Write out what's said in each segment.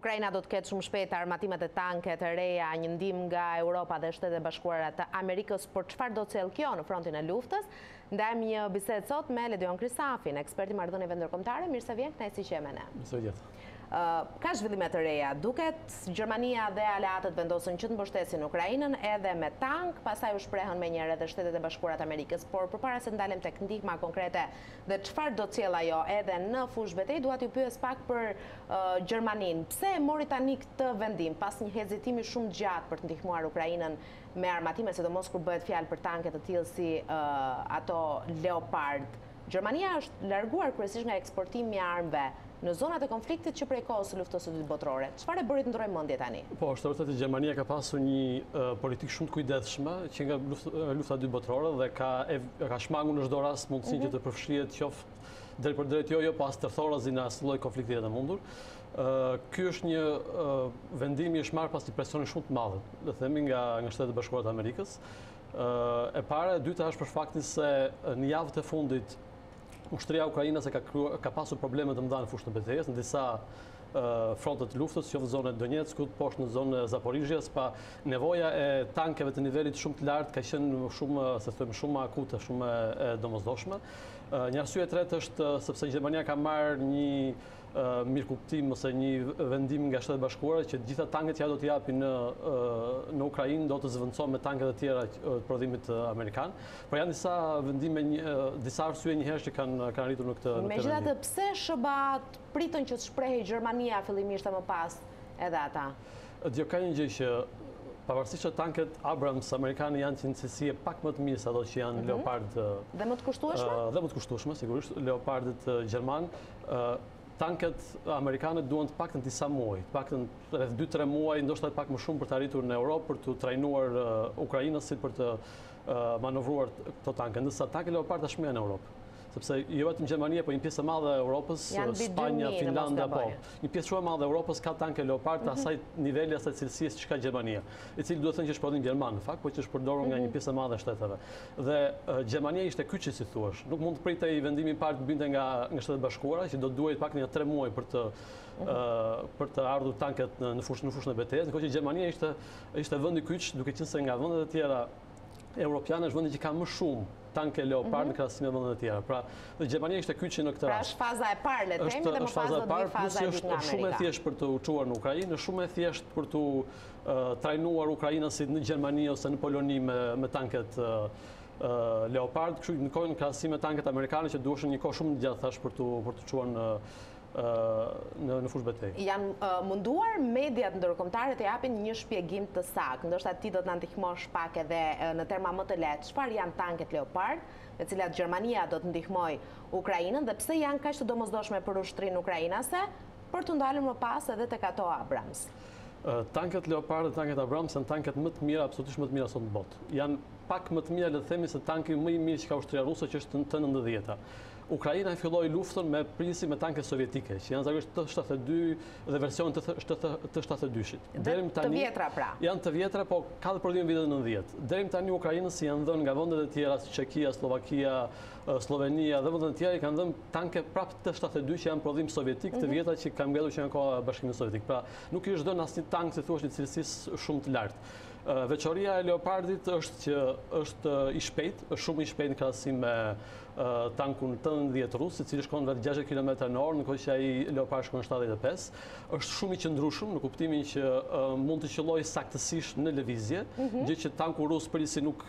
Ukraina do të ketë shumë shpejt armatimet e tanke të reja, një ndihmë nga Europa dhe Shtetet e Bashkuara të Amerikës, por çfarë do të sjellë kjo në frontin e luftës? Ndajmë një bisedë sot me Ledion Kristafin, ekspert i marrëdhënieve ndërkombëtare. Mirë se vjen, kënaqësi që jemi ne. Mirë se vjen. Ka zhvillime të reja. Duket Gjermania dhe aleatët vendosën që të mbështesin Ukrainën edhe me tank, pastaj u shprehën menjëherë edhe Shtetet e Bashkuara të Amerikës, por përpara se të ndalem tek ndihma konkrete dhe çfarë do të sjellë ajo edhe në fushë betejë, dua t'ju pyes pak për Gjermaninë. Pse e mori tani këtë vendim pas një hezitimi shumë gjatë për të ndihmuar Ukrainën me armatime, sidomos kur bëhet fjalë për tanke të tillë si ato Leopard? Gjermania është larguar kryesisht nga eksportimi i armëve në zonat e konfliktit që prej kohës së luftës së dytë botërore. Çfarë e bëri të ndrojë mendje tani? Po, është vërtet që Gjermania ka pasur një politikë shumë të kujdesshme që nga lufta e dytë botërore dhe ka shmangur në çdo rast mundësinë që të përfshihet qoftë drejt për drejt jo pas tërthorazi në asnjë lloj konflikti të mundur. Ky është një vendim i marrë pas një presioni shumë të madh, le të themi nga Shtetet e Bashkuara të Amerikës. E para, e dyta është për faktin se në javët e fundit ushtria ukrainase ka pasur probleme të mëdha në fushën e betejës, në disa fronte të luftës, qoftë në zonën e Donetskut, poshtë në zonën e Zaporizhjes, pa nevoja e tankeve të nivelit shumë të lartë ka qenë shumë akute, shumë e domosdoshme. Një arsye e tretë është sepse Gjermania ka marrë një mirëkuptim ose një vendim nga Shtetet e Bashkuara që gjitha tanket që do t'i japi në Ukrainë do të zvendësohen me tanket e tjera të prodhimit amerikan. Por janë disa vendime, disa arsye njëherë që kanë arritur në këtë vendim. Megjithatë, pse SBA-t pritën që të shprehej Gjermania fillimisht e më pas edhe ata? Ka një gjë që pavarësisht që tanket Abrams amerikanë janë që njësësie pak më të mirë se ato që janë Leopard dhe më të kushtueshme? Dhe më të kushtueshme, sigurisht, Leopardët gjerman. Tanket amerikane duan të paktën disa muaj, të paktën rreth 2-3 muaj, ndoshta pak më shumë për të arritur në Europë, për të trajnuar ukrainasit për të manovruar këto tanke. Ndërsa tanket Leopard tashmë janë në Europë. Sepse jo vetëm Gjermania, po një pjesë e madhe e Europës, Spanja, Finlanda, po. Një pjesë shumë e madhe e Europës ka tanke Leopard të asaj niveli, asaj cilësisë që ka Gjermania, i cili duhet të thënë që është prodhim gjerman në fakt, po që është përdorur nga një pjesë e madhe e shteteve. Dhe Gjermania ishte kyçi, si thuash. Nuk mund të pritej vendimi i parë të binte nga Shtetet e Bashkuara, që do të duhej pak një 3 muaj për të ardhur tanket në fushën e betejës, ndërkohë që Gjermania ishte vendi kyç, duke qenë se nga vendet e tjera europiane është vendi që ka më shumë tanke Leopard në krahasim me vendet e tjera. Pra, Gjermania ishte kyçi në këtë rast. Pra është faza e parë, le të themi, dhe më pas do të vi faza e dytë nga Amerika. Është shumë e thjeshtë për të uçuar në Ukrainë, është shumë e thjeshtë për të trajnuar ukrainasit në Gjermani ose në Poloni me tanket Leopard, kështu në krahasim me tanket amerikane që duheshin një kohë shumë gjatë thash për të çuar në fushë betejë. Janë munduar mediat ndërkombëtare të japin një shpjegim të saktë. Ndoshta ti do të na ndihmosh pak edhe në terma më të lehtë. Çfarë janë tanket Leopard, me të cilat Gjermania do të ndihmojë Ukrainën dhe pse janë kaq të domosdoshme për ushtrinë ukrainase, për të ndalur më pas edhe tek ato Abrams? Tanket Leopard dhe tanket Abrams janë tanket më të mira, absolutisht më të mira sot në botë. Janë pak më të mira, le të themi, se tanki më i mirë që ka ushtria ruse, që është të 90-ta. Ukraina e filloi luftën me prisi me tanke sovjetike, që janë zakonisht T-72 dhe version të T-72-shit. Të vjetra pra. Janë të vjetra, po ka dhe prodhim vitet 90. Deri tani Ukrainës janë dhënë nga vendet e tjera, si Çekia, Slovakia, Slovenia dhe vendet e tjera i kanë dhënë tanke prapë T-72 që janë prodhim sovjetik, të vjetra që kanë mbledhur që nga koha e Bashkimit Sovjetik. Pra, nuk i është dhënë asnjë tank, si thuaç, cilësisë shumë të lartë. Veçoria e Leopardit është që është i shpejt, është shumë i shpejt në krahasim me tankun 80 rus, i cili shkon vetë 60 km/h, ndërkohë që ai Leopard shkon 75. Është shumë i qëndrueshëm në kuptimin që mund të qellojë saktësisht në lëvizje, gjë që tanku rus përgjithësi nuk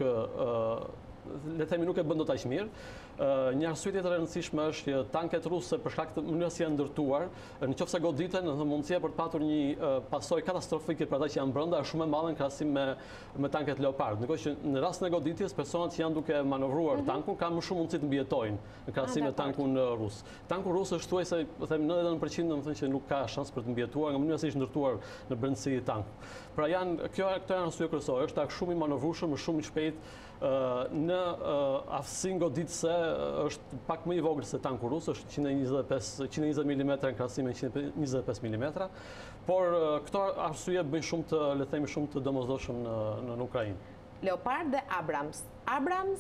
le të themi nuk e bën dot aq mirë. Një arsye tjetër e rëndësishme është që tanket ruse për shkak të mënyrës që janë ndërtuar, nëse goditen, mundësia për të patur një pasojë katastrofike për ata që janë brenda është shumë e madhe në krahasim me tanket Leopard. Ndërkohë që në rastin e goditjes, personat që janë duke manovruar tankun kanë më shumë mundësi të mbijetojnë në krahasim me tankun rus. Tanku rus është thuajse, them 99%, domethënë që nuk ka shans për të mbijetuar nga mënyra se është ndërtuar në brendësi i tankut. Pra këto janë arsye kryesore, është tank shumë i manovrueshëm, shumë i shpejtë, në aftësinë goditëse është pak më i vogël se tanku rus, është 120 mm në krahasim me 125 mm, por këto arsye bëjnë shumë të, le të themi, shumë të domosdoshëm në Ukrainë. Leopard dhe Abrams. Abrams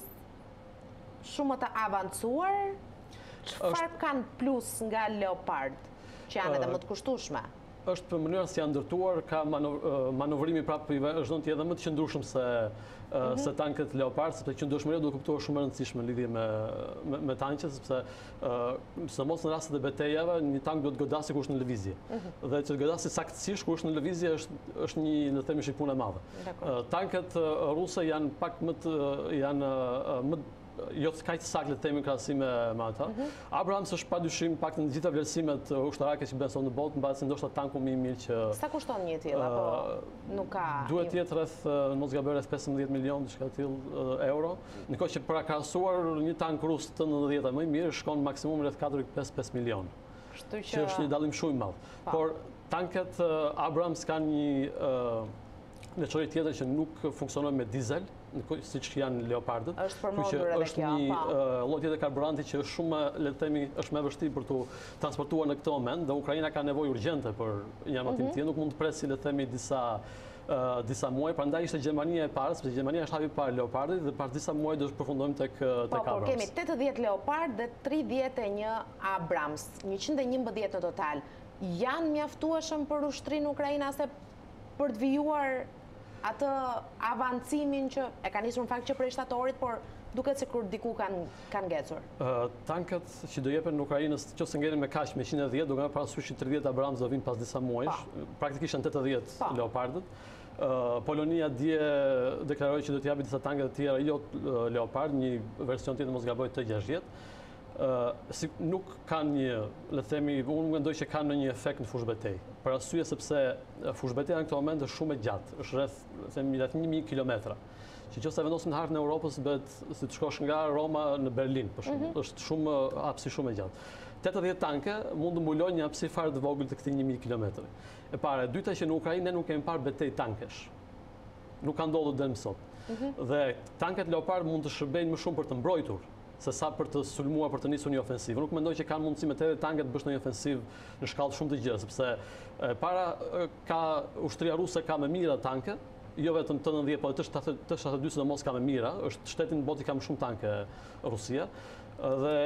shumë të avancuar, çfarë kanë plus nga Leopard, që janë edhe më të kushtueshme? është për mënyrën si janë ndërtuar, ka manovrimi prapë është të edhe më të qëndrueshëm se tanket Leopard, sepse qëndrueshmëria duhet kuptuar shumë e rëndësishme në lidhje me tanqet, sepse sidomos në rastet e betejave, një tank duhet godasi kur është në lëvizje. Dhe që të godasi saktësisht kur është në lëvizje është një, le të themi, shikpunë e madhe. Tanket ruse janë pak jo të kaq saktë le të themi krahasim me ata. Abrams është padyshim pak në gjitha vlerësimet ushtarake që bën sot në botë, mbasi ndoshta tanku më i mirë që sa kushton një tillë apo nuk ka duhet të jetë rreth mos gaboj rreth 15 milion diçka tillë euro. Ndërkohë që për krahasuar një tank rus të 90-ta më i mirë shkon maksimum rreth 4,5 milion. Kështu që është një dallim shumë i madh. Por tanket Abrams kanë një veçori tjetër që nuk funksionojnë me dizel, siç janë Leopardët. Është përmendur edhe kjo. Është një lloj tjetër karburanti që është shumë, le të themi, është më e vështirë për tu transportuar në këtë moment, dhe Ukraina ka nevojë urgjente për një armatim tjetër, nuk mund të presë, le të themi, disa muaj, prandaj ishte Gjermania e parë, sepse Gjermania është hapi i parë Leopardit dhe pas disa muaj do të përfundojmë tek Abrams. Por kemi 80 Leopard dhe 31 Abrams, 111 në total. Janë mjaftueshëm për ushtrinë ukrainase për të vijuar atë avancimin që e ka nisur në fakt që prej shtatorit, por duket sikur diku kanë ngecur. Tanket që do jepen në Ukrainës, nëse ngelen me kaq me 110, do kanë parasysh 30 Abrams do vinë pas disa muajsh, praktikisht janë 80 Leopardët. Polonia dje deklaroi që do të japë disa tanke të tjera, jo Leopard, një version tjetër mos gaboj T-60. Nuk kanë një, le të themi, unë mendoj që kanë një efekt në fushë betej. Për arsye sepse fushë betej në këtë moment është shumë e gjatë, është rreth 1000 kilometra. Që nëse vendosim në hartën e Europës bëhet si të shkosh nga Roma në Berlin, për shembull, është shumë hapësi shumë e gjatë. 80 tanke mund të mbulojnë një hapësi fare të vogël të këtij 1000 kilometra. E para, e dyta që në Ukrainë ne nuk kemi parë betej tankesh. Nuk ka ndodhur deri më sot. Dhe tanket Leopard mund të shërbejnë më shumë për të mbrojtur se sa për të sulmuar, për të nisur një ofensivë. Nuk mendoj që kanë mundësi me 80 tanke të bësh një ofensivë në shkallë shumë të gjerë, sepse para ka ushtria ruse ka më mira tanke, jo vetëm T-90, por T-72 sidomos ka më mira, është shteti në botë i ka më shumë tanke Rusia, dhe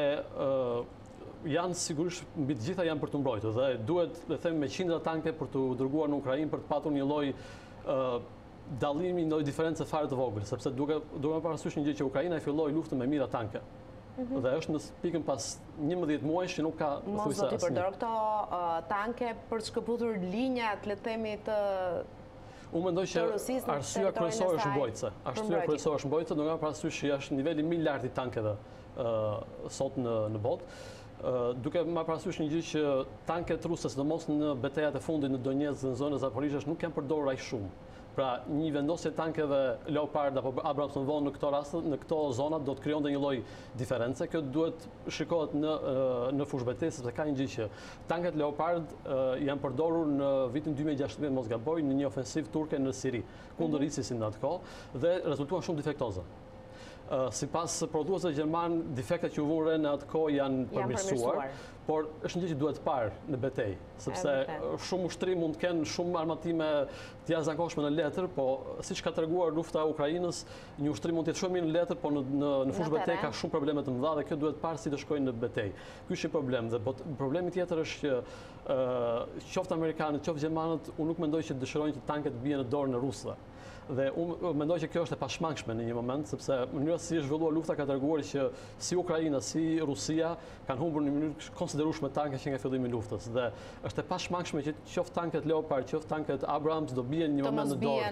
janë sigurisht mbi të gjitha janë për të mbrojtur dhe duhet, le të themi, me qindra tanke për të dërguar në Ukrainë për të patur një lloj dallimi, një lloj diferencë fare të vogël, sepse duke parasysh një gjë që Ukraina e filloi luftën me mira tanke. Dhe është në pikën pas 11 muajsh që nuk ka mos do t'i përdor këto tanke për të shkëputur linjat, le të themi, të Unë mendoj që arsyeja kryesore është mbrojtëse. Arsyeja kryesore është mbrojtëse, duke parasysh që është niveli më i lartë i tankeve sot në botë. Duke marrë parasysh një gjë që tanket ruse, sidomos në betejat e fundit në Donetsk dhe në zonën e Zaporizhës, nuk kanë përdorur aq shumë. Pra, një vendosje tankeve Leopard apo Abrams në vonë në këto raste, në këto zona do të krijonte një lloj diference. Kjo duhet shikohet në fushë betejë, sepse ka një gjë që tanket Leopard janë përdorur në vitin 2016 mos gaboj në një ofensivë turke në Siri kundër ISIS-it në atë kohë dhe rezultuan shumë defektoze. Sipas prodhuesve gjerman, defektet që u vurën në atë kohë janë përmirësuar, por është një gjë që duhet parë në betejë, sepse shumë ushtri mund të kenë shumë armatime të jashtëzakonshme në letër, po siç ka treguar lufta e Ukrainës, një ushtri mund të jetë shumë mirë në letër, por në fushë betejë ka shumë probleme të mëdha dhe kjo duhet parë si të shkojnë në betejë. Ky është një problem dhe problemi tjetër është që qoftë amerikanët, qoftë gjermanët, unë nuk mendoj që dëshirojnë që tanket të bien në dorën e rusëve. Dhe unë mendoj që kjo është e pashmangshme në një moment, sepse mënyra si është zhvilluar lufta ka treguar që si Ukraina, si Rusia kanë humbur në mënyrë konsiderueshme tanke që nga fillimi i luftës. Dhe është e pashmangshme që qoftë tanket Leopard, qoftë tanket Abrams do bien një moment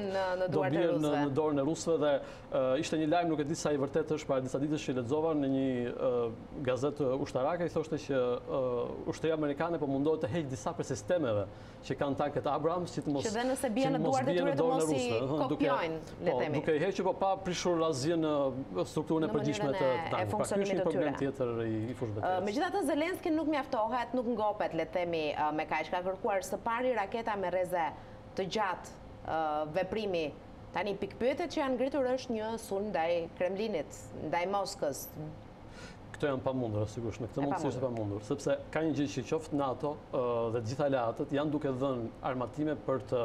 në dorën e rusëve dhe ishte një lajm, nuk e di sa i vërtet është, para disa ditësh që lexova në një gazetë ushtarake, i thoshte që ushtria amerikane po mundohet të heqë disa prej sistemeve që kanë tanket Abrams, që dhe nëse bien në duart e tyre të mos i kopjojnë, le të themi. Duke i hequr, po pa prishur asgjë në strukturën e përgjithshme të tankit. Pra ky është një problem tjetër i fushës betejës. Megjithatë, Zelenski nuk mjaftohet, nuk ngopet, le të themi, me kaq. Ka kërkuar së pari raketa me rreze të gjatë veprimi. Tani pikpyetjet që janë ngritur është një sulm ndaj Kremlinit, ndaj Moskës. Këto janë pamundur, sigurisht, në këtë mundësi është pamundur, sepse ka një gjë që qoftë NATO dhe të gjitha aleatët janë duke dhënë armatime për të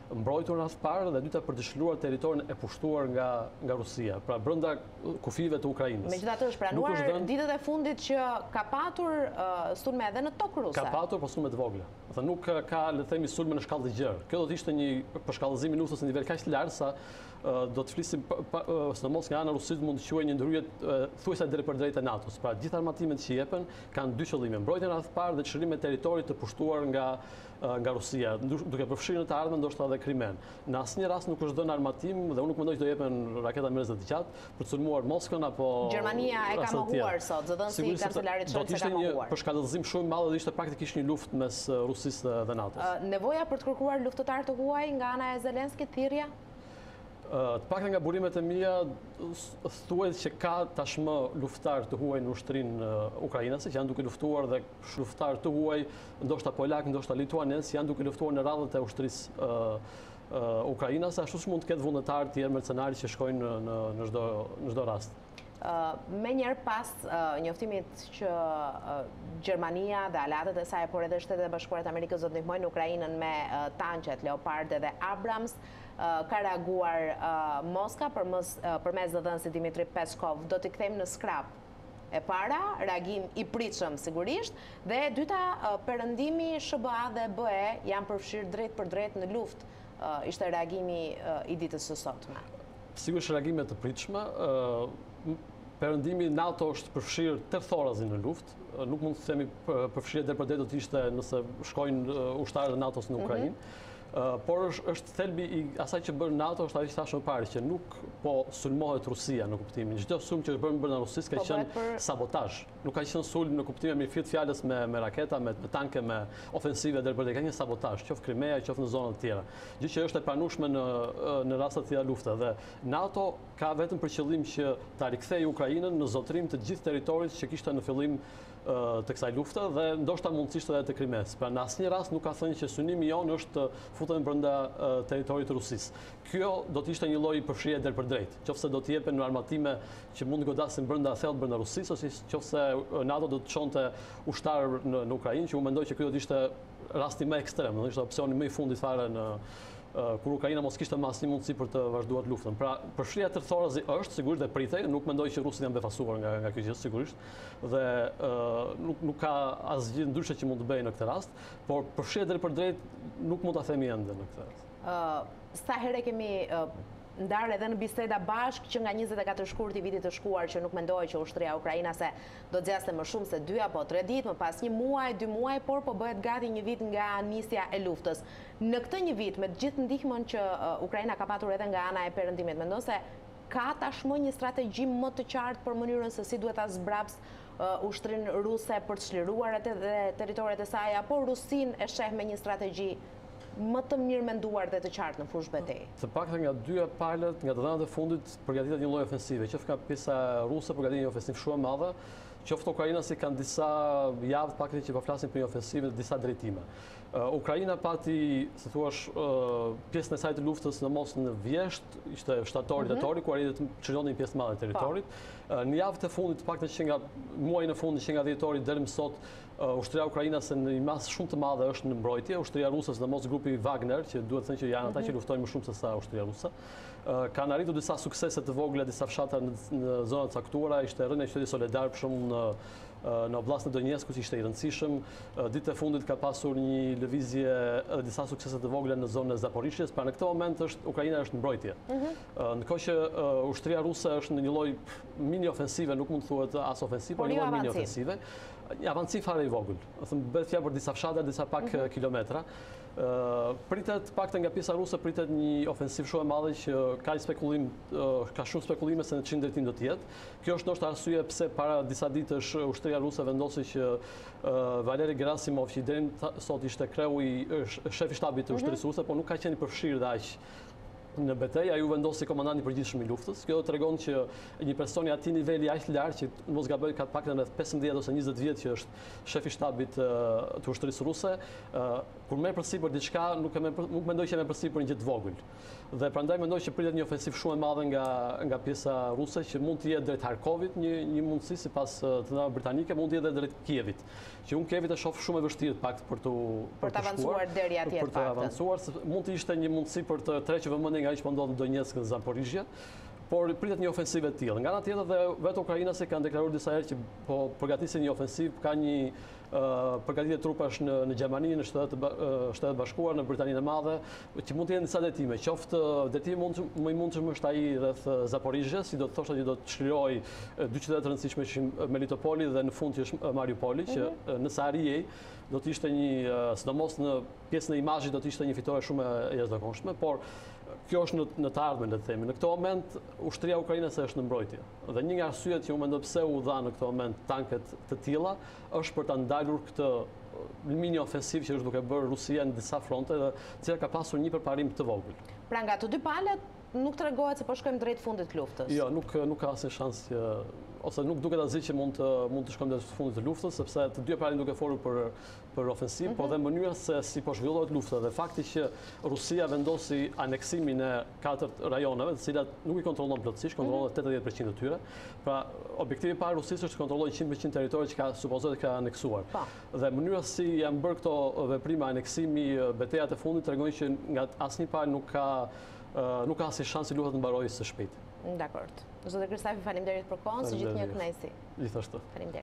mbrojtur në radhë parë dhe dyta për të shluar territorin e pushtuar nga Rusia, pra brenda kufive të Ukrainës. Megjithatë është pranuar ditët e fundit që ka patur sulme edhe në tokë ruse. Ka patur, por sulme të vogla. Dhe nuk ka, le të themi, sulme në shkallë të gjerë. Kjo do të ishte një përshkallëzim i luftës në nivel kaq të lartë sa do të flisim sidomos nga ana rusit mund të quajë një ndryrje thuajse drejtpërdrejtë e NATO-s. Pra gjithë armatimet që jepen kanë dy qëllime: mbrojtjen radh parë dhe çlirim e territorit të pushtuar nga Rusia, duke përfshirë në të ardhmen ndoshta edhe Krimen. Në asnjë rast nuk është dhënë armatim dhe unë nuk mendoj që do jepen raketa Mirëz të gjatë për të sulmuar Moskën apo Gjermania e ka mohuar sot, zëdhënësi kancelarit Scholz e ka mohuar. Do të ishte një përshkallëzim shumë i madh dhe ishte praktikisht një luftë mes Rusisë dhe NATO-s. Nevoja për të kërkuar luftëtar të huaj nga ana e Zelenskit thirrja? Të paktën nga burimet e mia thuhet që ka tashmë luftëtar të huaj në ushtrinë ukrainase që janë duke luftuar dhe luftëtar të huaj, ndoshta polak, ndoshta lituanez, janë duke luftuar në radhët e ushtrisë ukrainase, ashtu si mund të ketë vullnetar të tjerë mercenari që shkojnë në çdo rast. Me njerë pas njoftimit që Gjermania dhe aleatët e saj, por edhe Shtetet e Bashkuara të Amerikës do të ndihmojnë Ukrainën me tanqet, Leopard dhe Abrams, ka reaguar Moska përmes zëdhënësit Dmitri Peskov. Do t'i kthejmë në skrap. E para, reagim i pritshëm sigurisht, dhe e dyta, perëndimi SBA dhe BE janë përfshirë drejt për drejt në luftë. Ishte reagimi i ditës së sotme. Sigurisht reagime të pritshme. Perëndimi NATO është përfshirë tërthorazi në luftë. Nuk mund të themi përfshirje drejt për drejt do të ishte nëse shkojnë ushtarët e NATO-s në Ukrainë. Por është thelbi i asaj që bën NATO, është ajo që thashë më parë, që nuk po sulmohet Rusia në kuptimin. Çdo sulm që është bërë brenda Rusisë ka qenë sabotazh. Nuk ka qenë sulm në kuptimin e mirëfillt fjalës me raketa, me tanke, me ofensive drejt për drejt. Ka qenë sabotazh, qoftë Krimea, qoftë në zonat të tjera. Gjë që është e pranueshme në raste të tilla lufte. Dhe NATO ka vetëm për qëllim që ta rikthejë Ukrainën në zotërim të gjithë territorit që kishte në fillim të kësaj lufte dhe ndoshta mundësisht edhe të Krimes. Pra në asnjë rast nuk ka thënë që synimi jonë është të futen brenda territorit të Rusisë. Kjo do të ishte një lloj përfshirje drejt për drejt, qofse do të jepen në armatime që mund të godasin brenda thellë brenda Rusisë, ose qofse NATO do të çonte ushtarë në Ukrainë, që unë mendoj që ky do të ishte rasti më ekstrem, do të ishte opsioni më i fundit fare kur Ukraina mos kishte më asnjë mundësi për të vazhduar luftën. Pra, përfshirja tërthorazi është sigurisht dhe pritej, nuk mendoj që rusit janë befasuar nga kjo gjë sigurisht, dhe nuk ka asgjë ndryshe që mund të bëjë në këtë rast, por përfshirja drejt për drejt nuk mund ta themi ende në këtë rast. Sa herë kemi ndarë edhe në biseda bashkë që nga 24 shkurt i vitit të shkuar që nuk mendoj që ushtria ukrainase do të zgjaste më shumë se 2 apo 3 ditë, më pas 1 muaj, 2 muaj, por po bëhet gati një vit nga nisja e luftës. Në këtë një vit, me gjithë ndihmën që Ukraina ka patur edhe nga ana e perëndimit, mendon se ka tashmë një strategji më të qartë për mënyrën se si duhet ta zbraps ushtrinë ruse për të çliruar edhe territoret e saj, apo Rusin e sheh me një strategji më të mirë menduar dhe të qartë në fushë betejë? Të paktën nga dy palët, nga të dhënat e fundit përgatitet një lloj ofensive, qoftë nga pjesa ruse përgatitet një ofensivë shumë e madhe, qoftë ukrainasi kanë disa javë paktën që po flasin për një ofensivë në disa drejtime. Ukraina pati, se thuash, pjesën e saj të luftës në mos në vjesht, ishte shtatori tetori, ku arriti të çlironi një pjesë të madhe të territorit. Në javët e fundit, paktën që nga muajin e fundit që nga dhjetori deri më sot, ushtria ukrainase në një masë shumë të madhe është në mbrojtje, ushtria ruse, sidomos grupi Wagner, që duhet të thënë që janë ata që luftojnë më shumë se sa ushtria ruse, kanë arritur disa suksese të vogla, disa fshatra në zona të caktuara, ishte rënë e qytetit Soledar për shumë në oblast në Donetsk, që ishte i rëndësishëm. Ditë e fundit ka pasur një lëvizje disa suksese të vogla në zonën e Zaporizhjes, pra në këtë moment Ukraina është në mbrojtje. Ndërkohë që ushtria ruse është në një lloj mini ofensive, nuk mund të thuhet as ofensive, por një lloj mini ofensive. Një avancim fare i vogël. Bëhet fjalë për disa fshatra, disa pak kilometra. Pritet paktën nga pjesa ruse pritet një ofensivë shumë e madhe që ka shumë spekulime se në çfarë drejtim do të jetë. Kjo është ndoshta arsye pse para disa ditësh ushtria ruse vendosi që Valeri Gerasimov, që deri sot ishte kreu i shefi shtabit të ushtrisë ruse, por nuk ka qenë i përfshirë dhe aq në betejë, ai u vendosi komandanti i përgjithshëm i luftës. Kjo tregon që një person i atij niveli aq lart që mos gaboj ka pak rreth 15 ose 20 vjet që është shef i shtabit të ushtrisë ruse, kur merr përsipër diçka nuk mendoj që merr përsipër një gjë të vogël. Dhe prandaj mendoj që pritet një ofensivë shumë e madhe nga pjesa ruse që mund të jetë drejt Harkovit, një mundësi sipas të ndërmarrjeve britanike, mund të jetë drejt Kievit. Që unë Kievit e shoh shumë e vështirë pak për të avancuar deri atje. Për të avancuar, mund të ishte një mundësi për të tërhequr vëmendjen nga ajo që po ndodh në Donetsk dhe Zaporizhia, por pritet një ofensivë e tillë. Nga ana tjetër dhe vetë ukrainasi kanë deklaruar disa herë që po përgatisin një ofensivë, ka një përgatitje trupash në Gjermani, në Shtetet Bashkuara, në Britaninë e Madhe, që mund të jenë disa detime. Qoftë detimi më i mundshëm është ai rreth Zaporizhjes, si do të thoshte që do të çlirojë dy qytete të rëndësishme që ishin Melitopoli dhe në fund që është Mariupoli, që nëse arrijej do të ishte sidomos në pjesën e imazhit do të ishte një fitore shumë e jashtëzakonshme, por kjo është në të ardhmen, le të themi. Në këtë moment ushtria ukrainase është në mbrojtje. Dhe një nga arsyet që unë mendoj pse u dha në këtë moment tanket të tilla është për ta ndalur këtë mini ofensivë që është duke bërë Rusia në disa fronte dhe cila ka pasur një përparim të vogël. Pra nga të dy palët nuk tregohet se po shkojmë drejt fundit të luftës. Jo, nuk ka asnjë shans që ose nuk duket asgjë që mund të shkojmë drejt fundit të luftës, sepse të dy palët duke folur për ofensivë, por dhe mënyra se si po zhvillohet lufta dhe fakti që Rusia vendosi aneksimin e 4 rajoneve, të cilat nuk i kontrollon plotësisht, kontrollon 80% të tyre. Pra, objektivi i parë Rusisë është të kontrollojë 100% territorin që supozohet ka aneksuar. Dhe mënyra si janë bërë këto veprime aneksimi, betejat e fundit tregojnë që nga asnjë palë nuk ka asnjë shans që luftata të mbarojë së shpejti. Dakor. Zotë Kristafi, faleminderit për kohën, së gjithë një kënaqësi. Gjithashtu. Faleminderit.